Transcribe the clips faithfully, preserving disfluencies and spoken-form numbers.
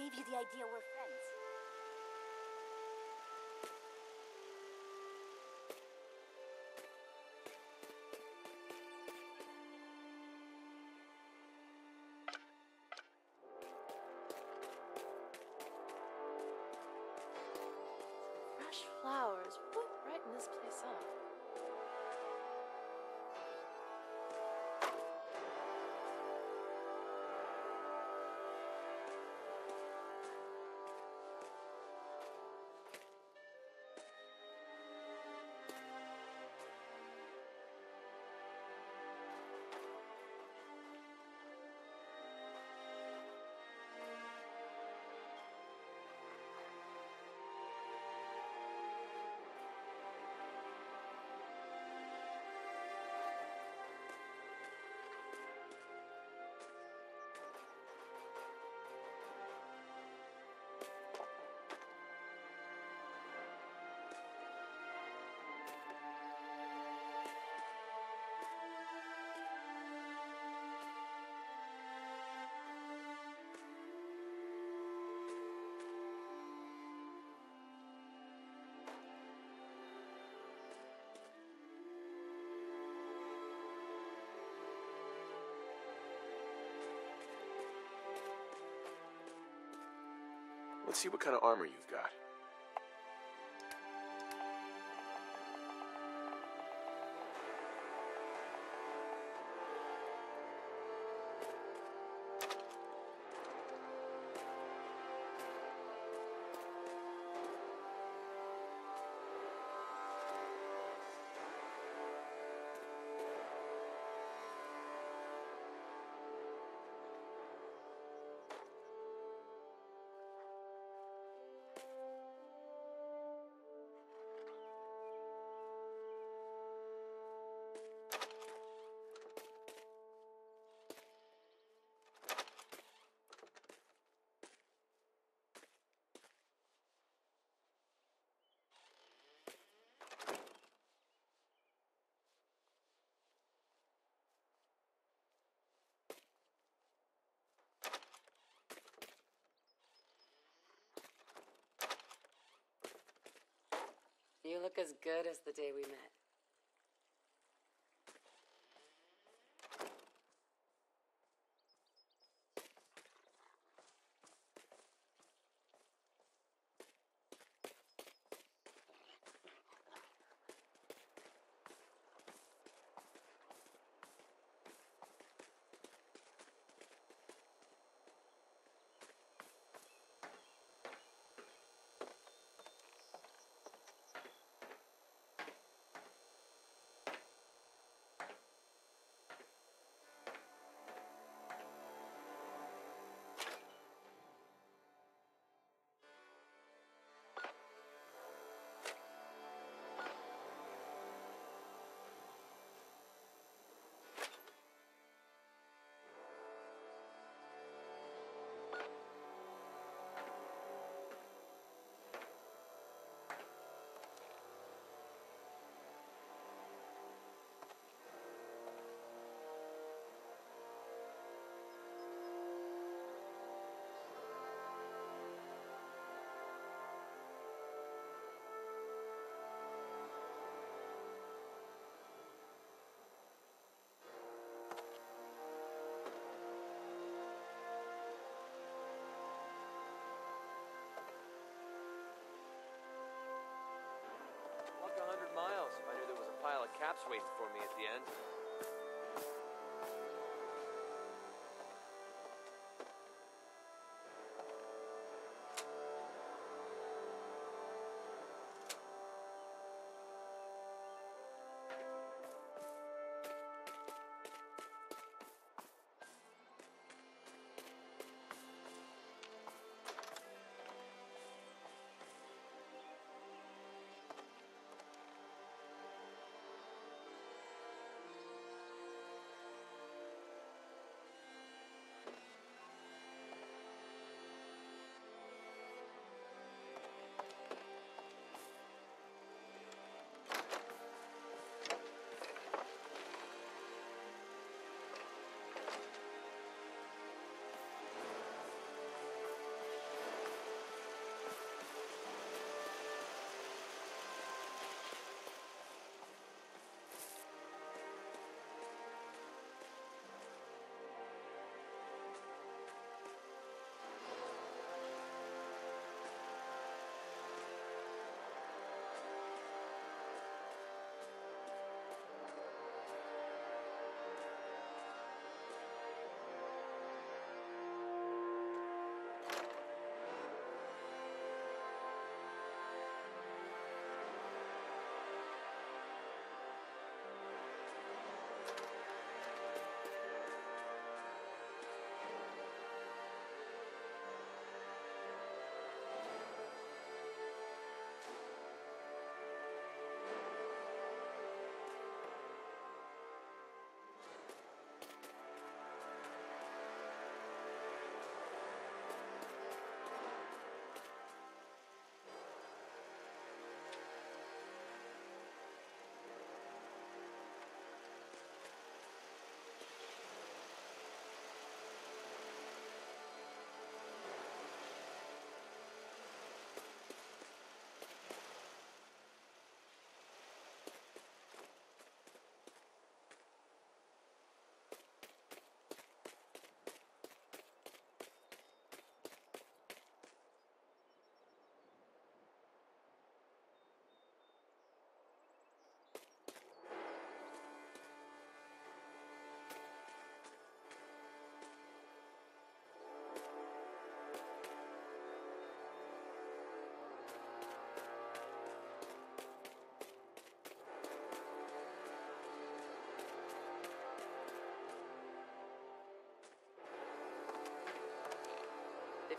gave you the idea we're friends? Fresh flowers. What brighten this place up? Let's see what kind of armor you've got. You look as good as the day we met. Walked a hundred miles if I knew there was a pile of caps waiting for me at the end.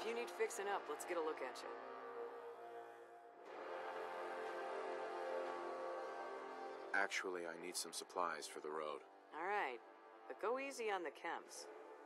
If you need fixing up, let's get a look at you. Actually, I need some supplies for the road. All right, but go easy on the chems.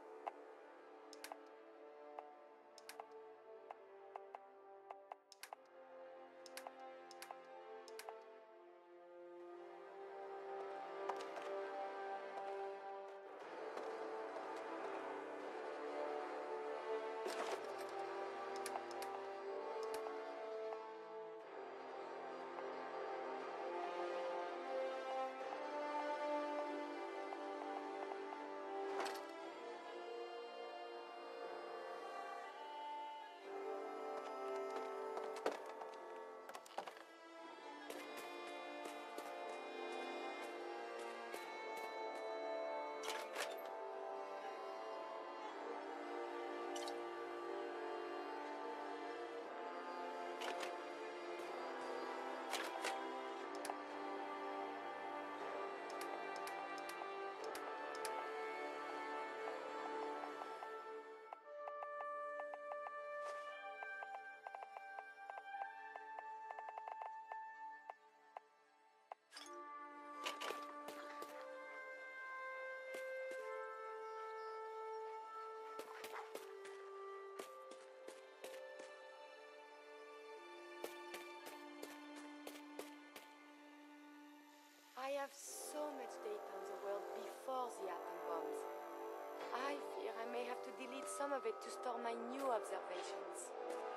I have so much data on the world before the atom bombs. I fear I may have to delete some of it to store my new observations.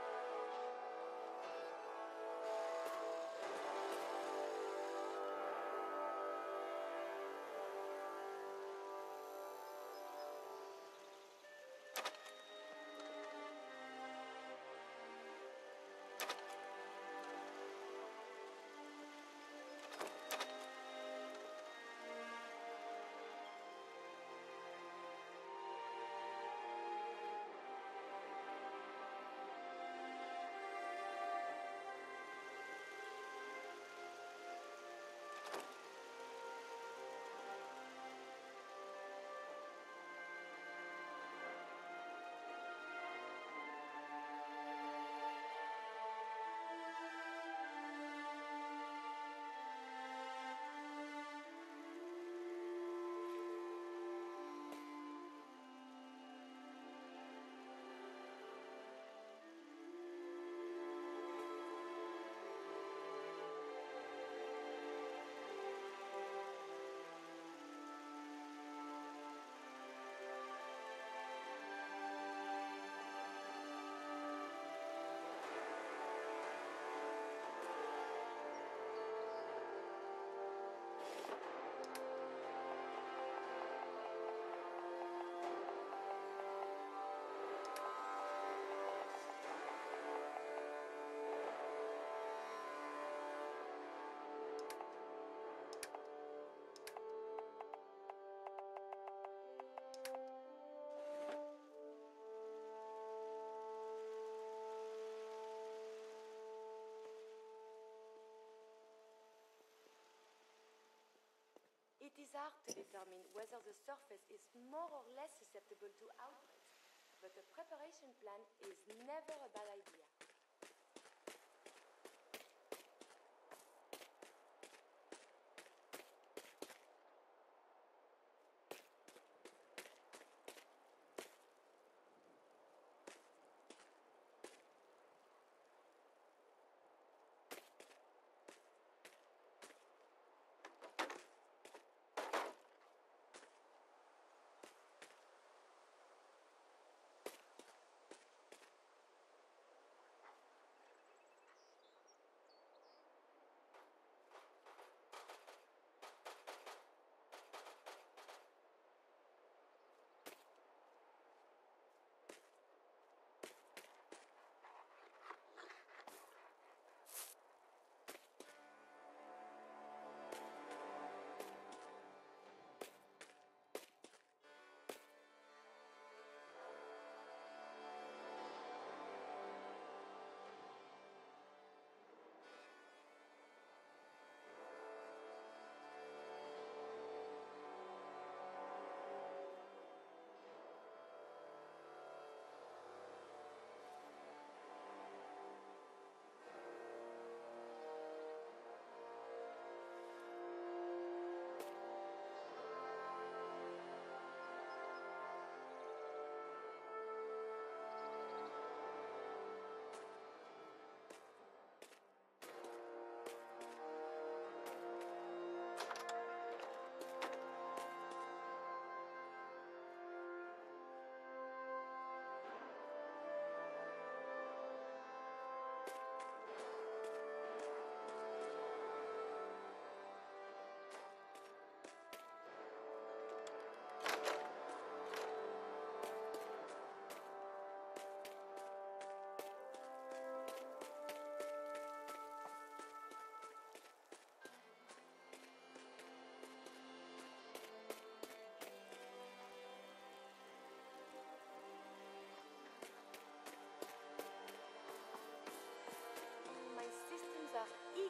It is hard to determine whether the surface is more or less susceptible to outbreaks, but a preparation plan is never a bad idea.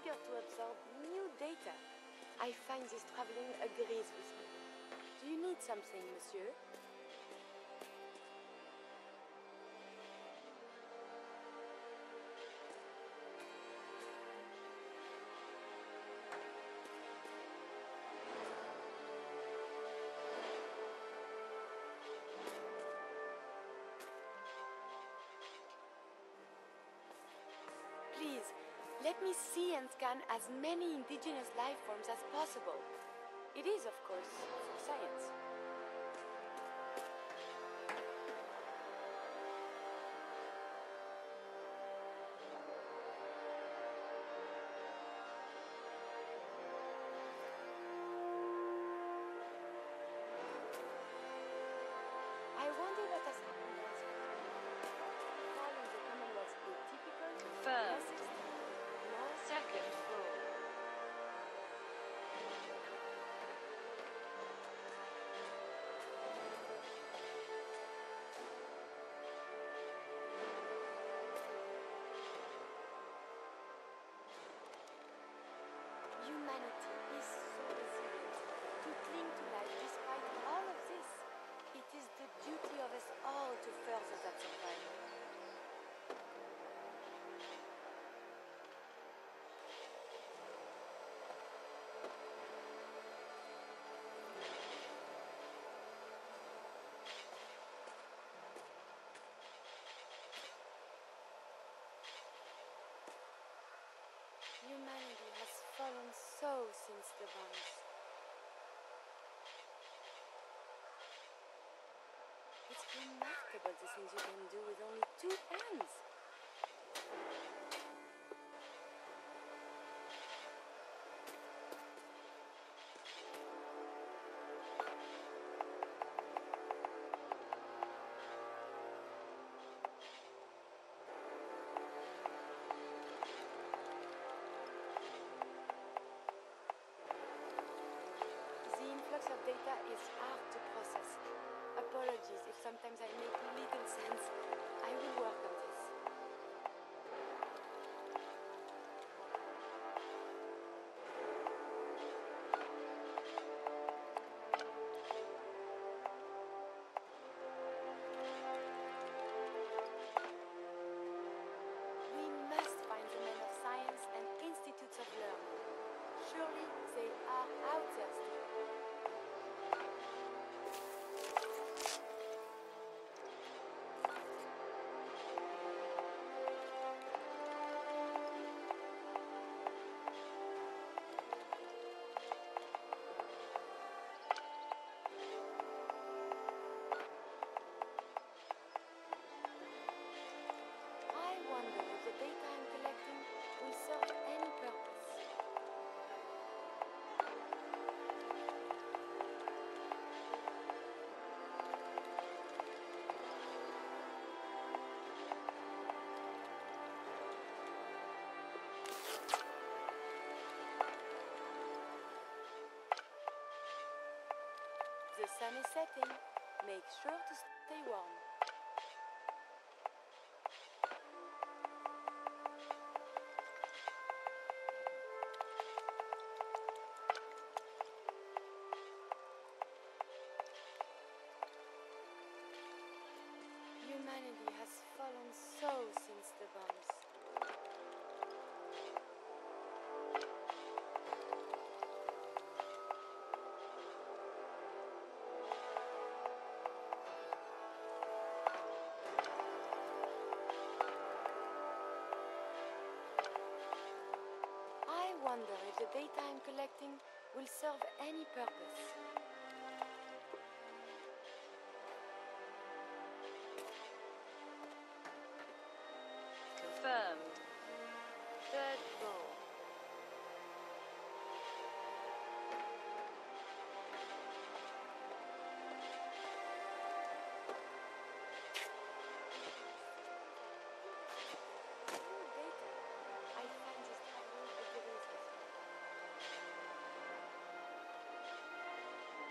eager to absorb new data. I find this traveling agrees with me. Do you need something, monsieur? Please, let me see and scan as many indigenous life forms as possible. It is, of course, for science. I wonder what has happened once fall in the Commonwealth's atypical Confirmed. no Second floor. Humanity is so resilient to cling to life despite all of this. It is the duty of us all to further that survival. Humanity has fallen so since the bombs. It's remarkable the things you can do with only two hands. The influx of data is hard to process. Apologies if sometimes I make little sense. I will work on this. We must find the men of science and institutes of learning. Surely they are out there still. I wonder if the data I'm collecting will serve any purpose. The sun is setting. Make sure to stay warm. Humanity has fallen so since the bombs. I wonder if the data I'm collecting will serve any purpose. Confirmed. Third floor. New data. I find this traveling agrees with me.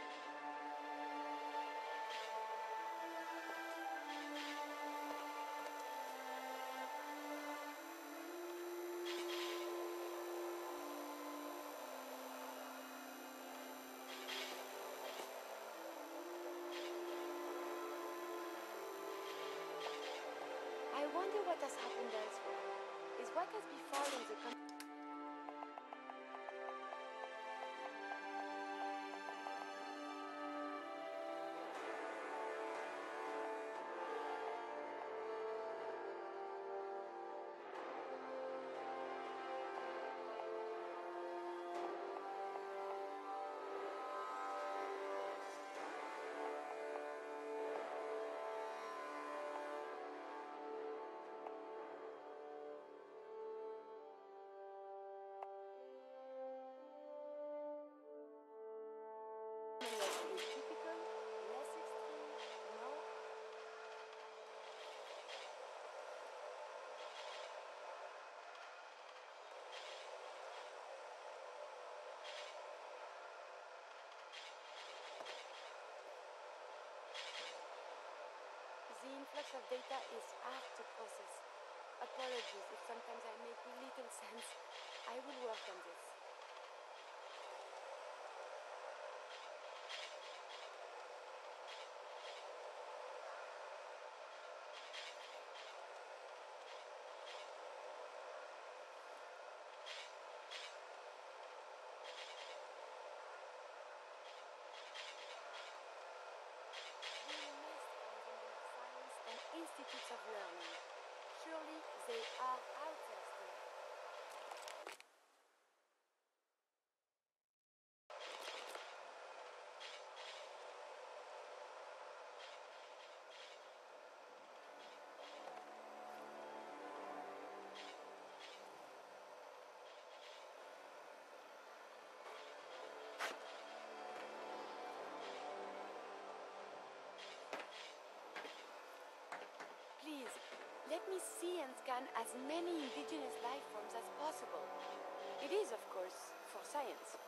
Maybe what has happened elsewhere is what has befallen the com- is typical, less extreme, no? The influx of data is hard to process. Apologies if sometimes I make little sense. I will work on this. We must find the men of science and institutes of learning. Surely they are out there still. Please, let me see and scan as many indigenous life forms as possible. It is, of course, for science.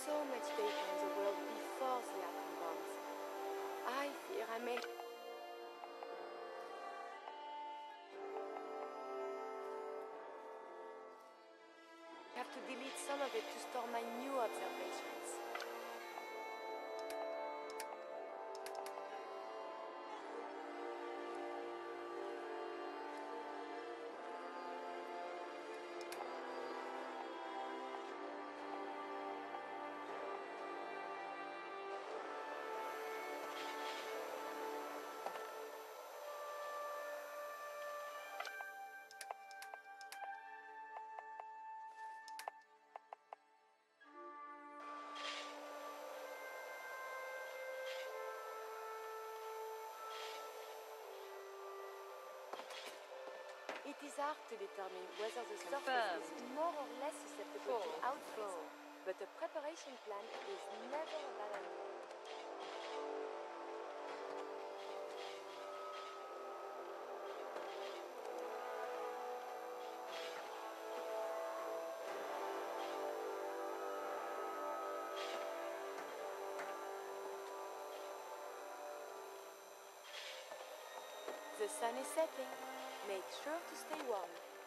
so much data in the world before the atom bombs. I fear I may... have to delete some of it to store my new observations. It is hard to determine whether the surface Confirmed. is more or less susceptible to Four, outflow, four. but a preparation plan is never a bad idea. The sun is setting. Make sure to stay warm.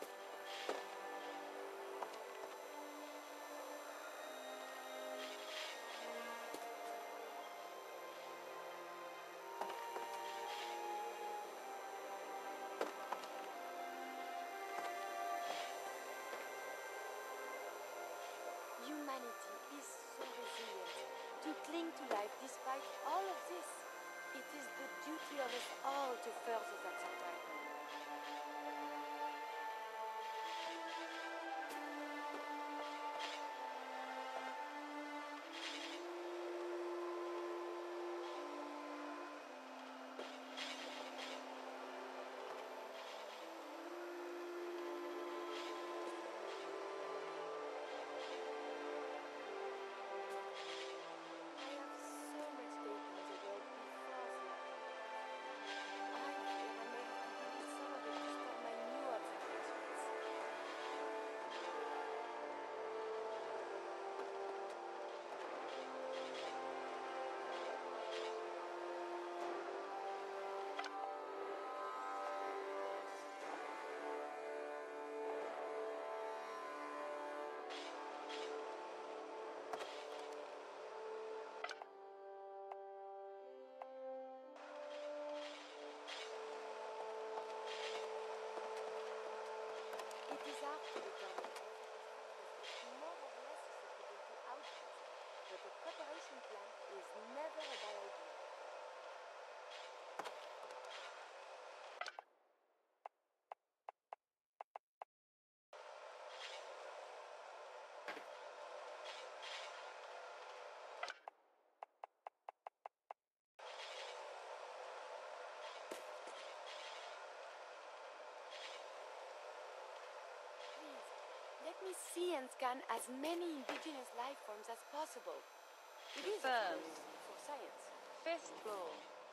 Humanity is so resilient. To cling to life despite all of this. It is the duty of us all to further that survival. I have so much data in the world before the atom. I fear I may have to delete some of it to store my new observations. It is hard to determine whether the surface is more or less susceptible to outbreaks, but a preparation plan is never a bad idea. Please, let me see and scan as many indigenous life forms as possible. It is a Confirmed. curiosity for science. Fifth floor.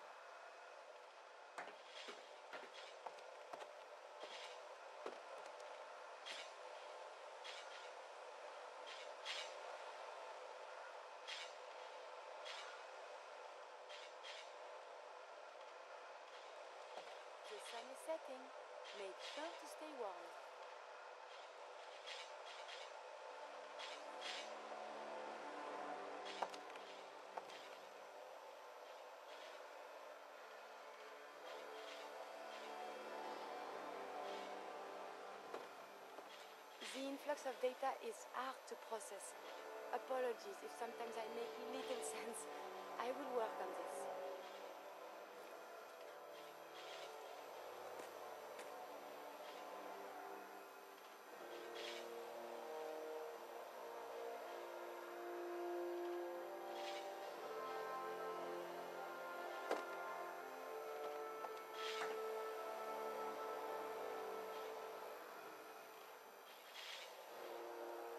The sun is setting. Make sure to stay warm. The influx of data is hard to process. Apologies if sometimes I make little sense. I will work on this.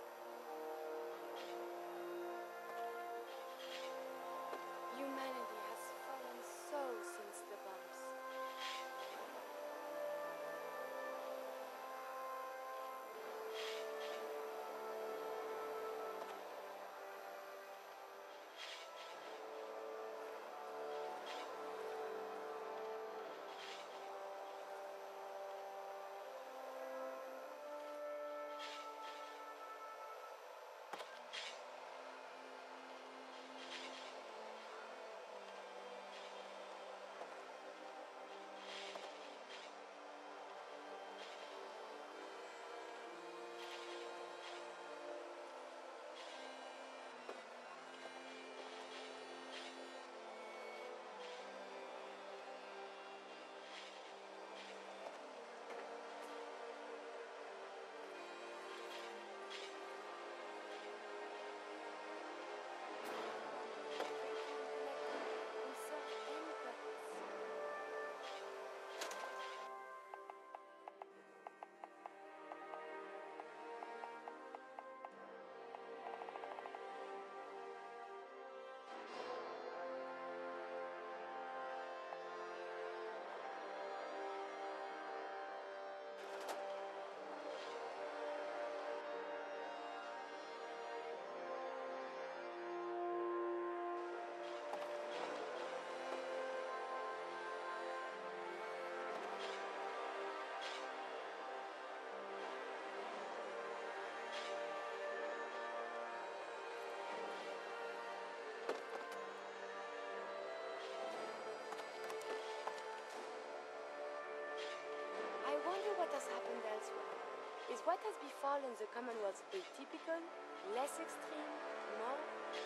Humanity what has befallen the Commonwealth atypical, less extreme, more?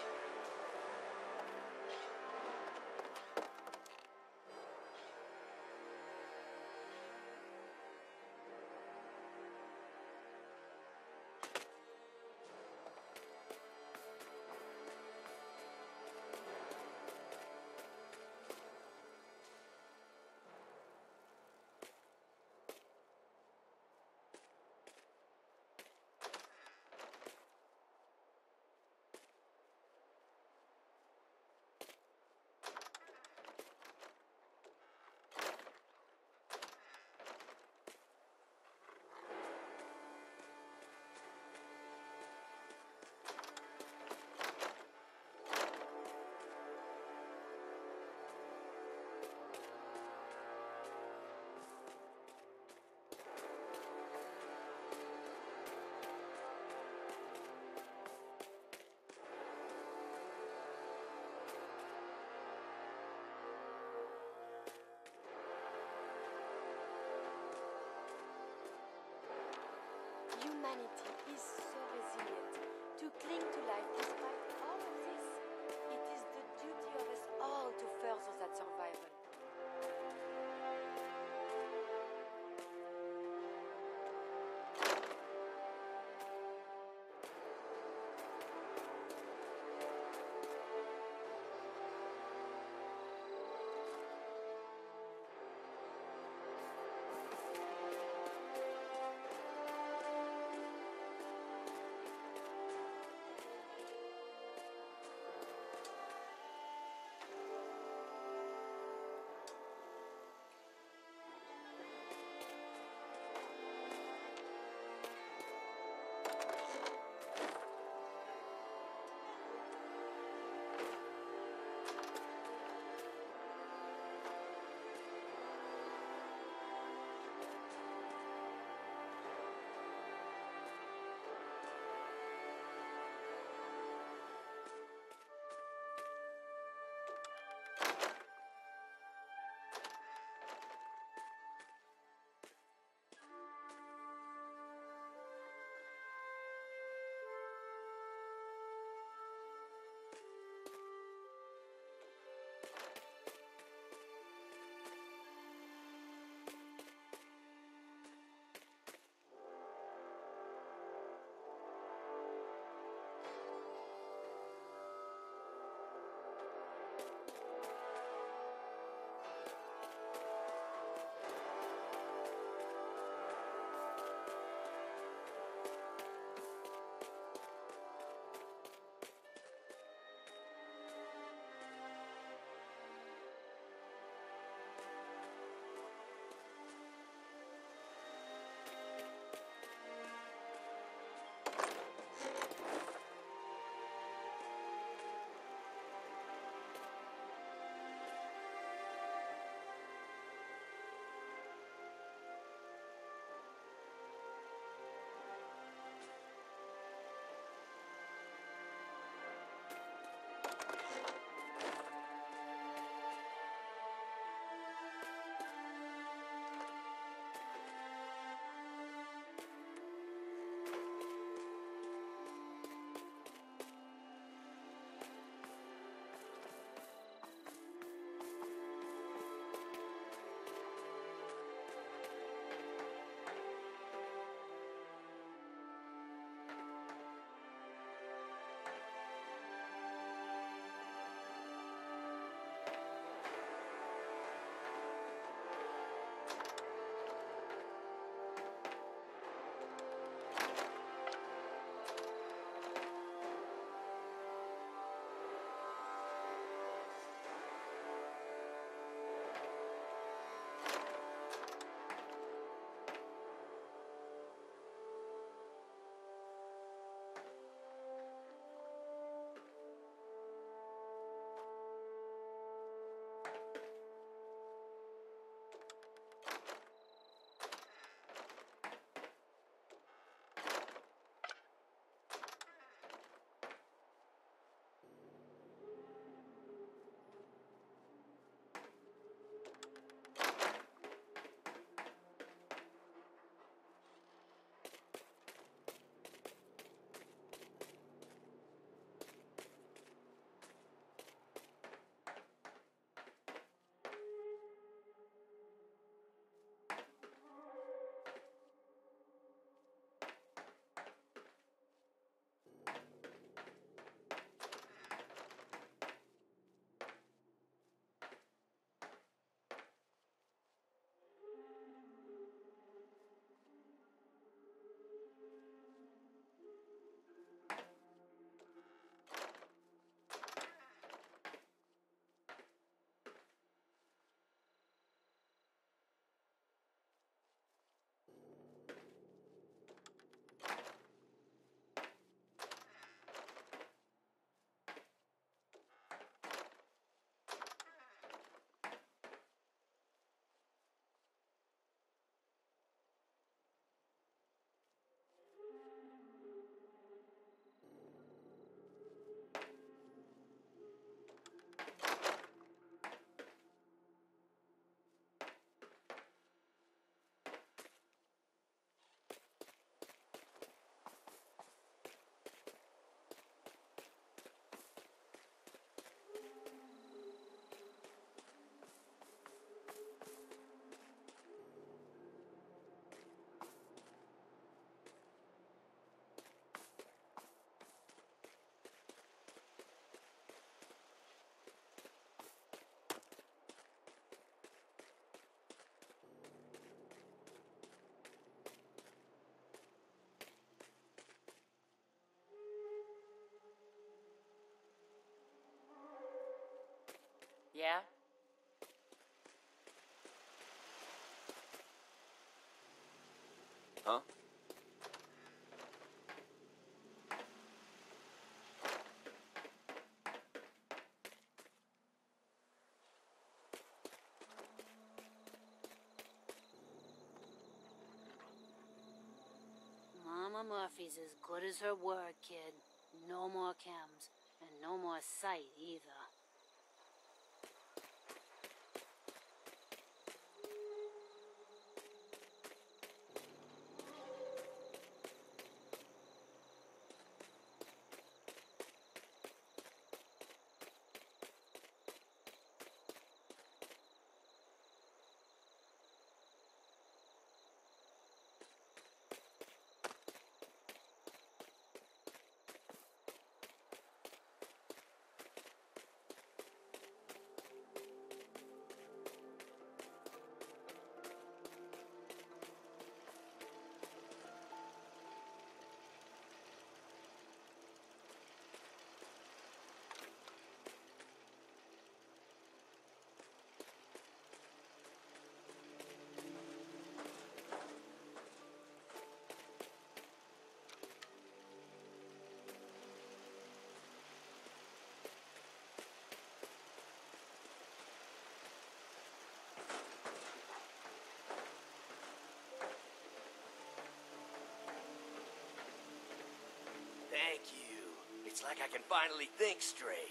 Humanity is so resilient to cling to life despite all of this. It is the duty of us all to further that survival. Yeah? Huh? Mama Murphy's as good as her word, kid. No more chems, and no more sight either. Thank you. It's like I can finally think straight.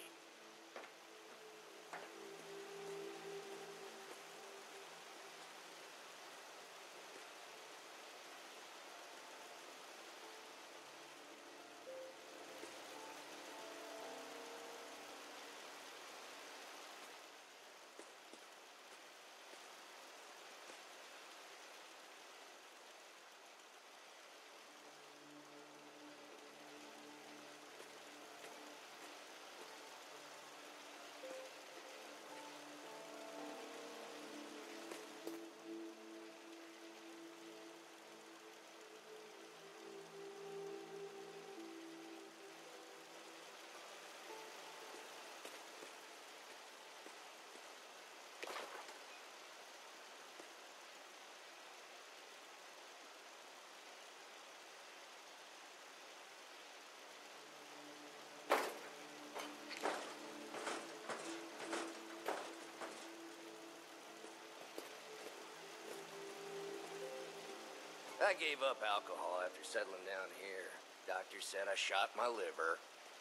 I gave up alcohol after settling down here. Doctor said I shot my liver.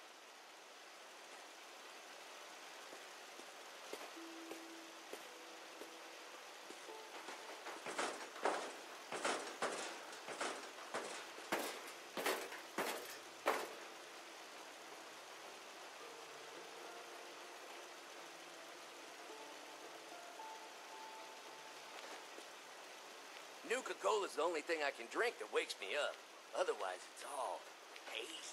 Nuka-Cola's the only thing I can drink that wakes me up. Otherwise, it's all hazy.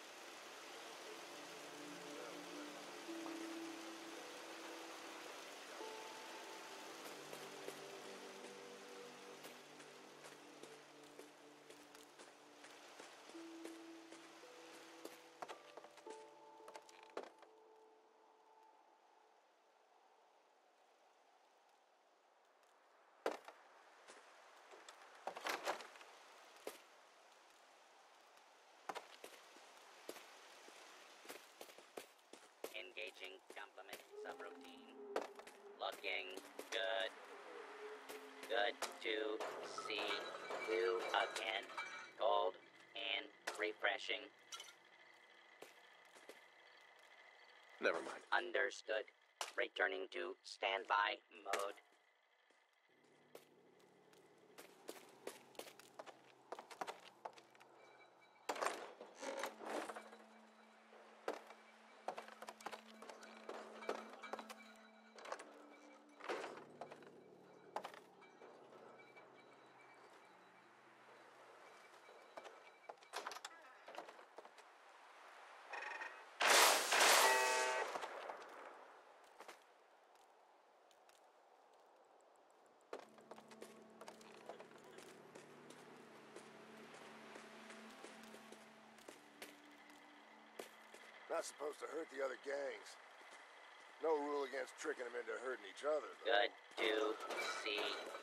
Engaging complement subroutine. Looking good. Good to see you again. Cold and refreshing. Never mind. Understood. Returning to standby mode. Not supposed to hurt the other gangs. No rule against tricking them into hurting each other, though. Good to see.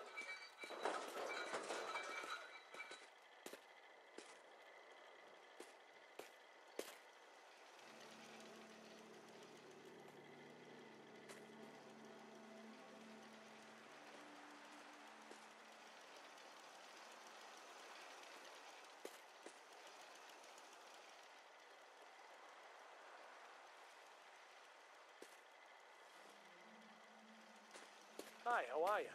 Hi, how are you?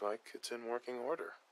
like it's in working order.